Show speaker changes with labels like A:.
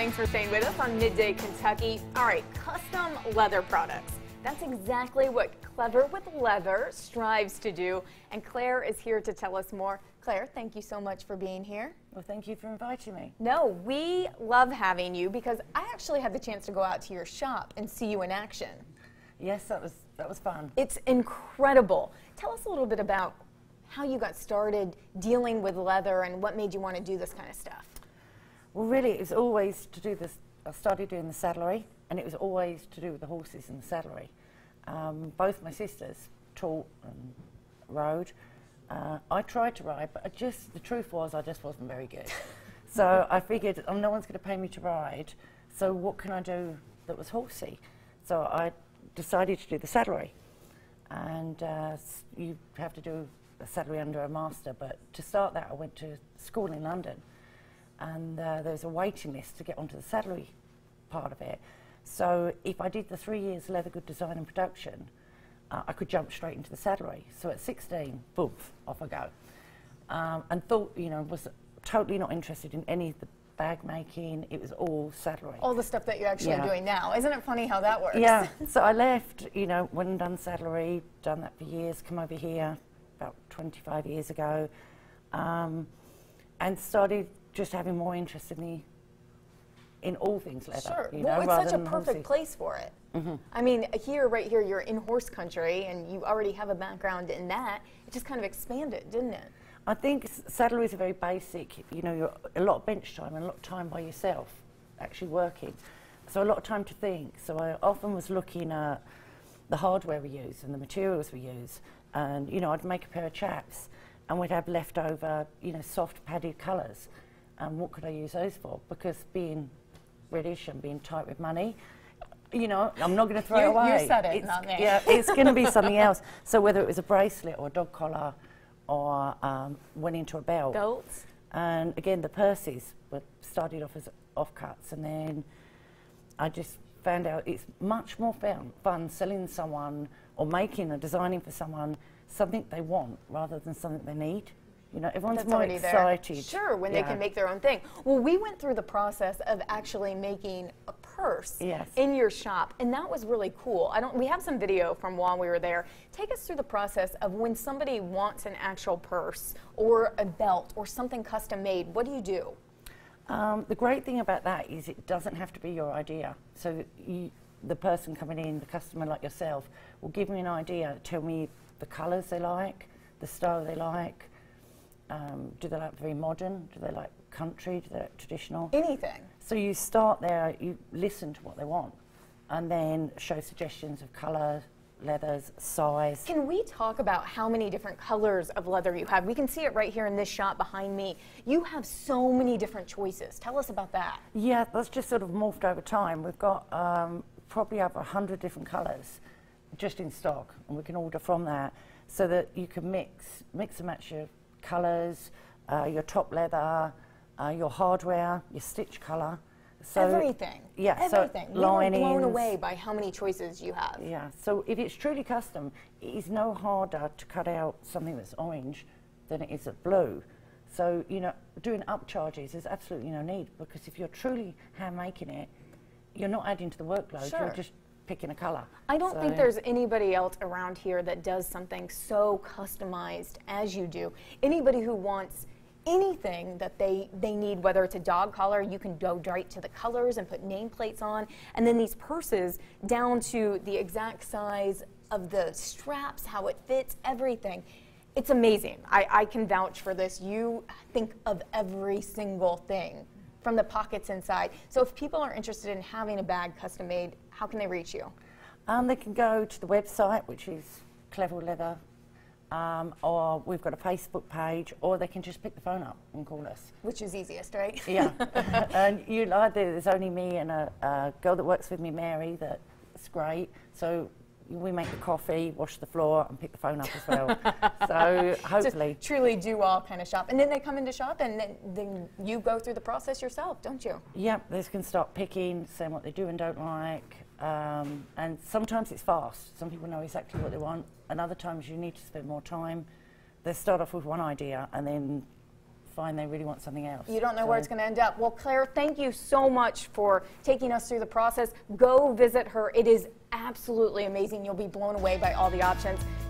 A: Thanks for staying with us on Midday Kentucky. All right, custom leather products. That's exactly what Clever with Leather strives to do, and Claire is here to tell us more. Claire, thank you so much for being here.
B: Well, thank you for inviting me.
A: No, we love having you because I actually had the chance to go out to your shop and see you in action.
B: Yes, that was fun.
A: It's incredible. Tell us a little bit about how you got started dealing with leather and what made you want to do this kind of stuff.
B: Well, really, it was always to do this. I started doing the saddlery, and it was always to do with the horses and the saddlery. Both my sisters taught and rode. I tried to ride, but the truth was I just wasn't very good. So I figured, no one's going to pay me to ride, so what can I do that was horsey? So I decided to do the saddlery. And you have to do a saddlery under a master, but to start that I went to school in London. And there was a waiting list to get onto the saddlery part of it. So if I did the 3 years leather good design and production, I could jump straight into the saddlery. So at 16, boom, off I go. And thought, was totally not interested in any of the bag making. It was all saddlery.
A: All the stuff that you're actually doing now. Isn't it funny how that works?
B: Yeah. So I left, went and done saddlery, done that for years, come over here about 25 years ago, and started just having more interest in all things leather.
A: Sure. Well, it's such a perfect place for it. Mm-hmm. I mean, right here, you're in horse country, and you already have a background in that. It just kind of expanded, didn't it?
B: I think saddlery is very basic. You're a lot of bench time and a lot of time by yourself, actually working. So a lot of time to think. So I often was looking at the hardware we use and the materials we use, and I'd make a pair of chaps, and we'd have leftover, soft padded colours. And what could I use those for? Because being British and being tight with money, I'm not going to throw it away.
A: You said it, not me.
B: Yeah, it's going to be something else. So whether it was a bracelet or a dog collar or went into a belt.
A: Belts.
B: And again, the purses started off as offcuts, and then I just found out it's much more fun selling someone or making or designing for someone something they want rather than something they need. Everyone's
A: That's
B: more excited.
A: There. Sure, when they can make their own thing. Well, we went through the process of actually making a purse in your shop, and that was really cool. We have some video from while we were there. Take us through the process of when somebody wants an actual purse or a belt or something custom made. What do you do?
B: The great thing about that is it doesn't have to be your idea. So the person coming in, the customer like yourself, will give me an idea, tell me the colours they like, the style they like. Do they like very modern? Do they like country? Do they like traditional?
A: Anything.
B: So you start there, you listen to what they want, and then show suggestions of colour, leathers, size. Can
A: we talk about how many different colors of leather you have? We can see it right here in this shop behind me. You have so many different choices. Tell us about that.
B: Yeah, that's just sort of morphed over time. We've got probably over 100 different colours just in stock, and we can order from that so that you can mix and match your colours, your top leather, your hardware, your stitch colour. So
A: everything.
B: Yeah,
A: everything.
B: So linings.
A: We're blown away by how many choices you have.
B: Yeah, so if it's truly custom, it is no harder to cut out something that's orange than it is at blue. So, doing upcharges is absolutely no need, because if you're truly hand making it, you're not adding to the workload, you're just picking a colour.
A: I don't think there's anybody else around here that does something so customized as you do. Anybody who wants anything that they need, whether it's a dog collar, you can go right to the colors and put nameplates on. And then these purses down to the exact size of the straps, how it fits, everything. It's amazing. I can vouch for this. You think of every single thing from the pockets inside. So if people are interested in having a bag custom made, how can they reach you?
B: They can go to the website, which is Clever Leather, or we've got a Facebook page, or they can just pick the phone up and call us.
A: Which is easiest, right?
B: Yeah. And there's only me and a girl that works with me, Mary, that's great. So we make the coffee, wash the floor, and pick the phone up as well. So hopefully.
A: Just truly do all kind of shop. And then they come into shop, and then you go through the process yourself, don't you?
B: Yeah, they can start picking, saying what they do and don't like. And sometimes it's fast. Some people know exactly what they want, and other times you need to spend more time. They start off with one idea and then find they really want something else.
A: You don't know where it's going to end up. Well, Claire, thank you so much for taking us through the process. Go visit her. It is absolutely amazing. You'll be blown away by all the options.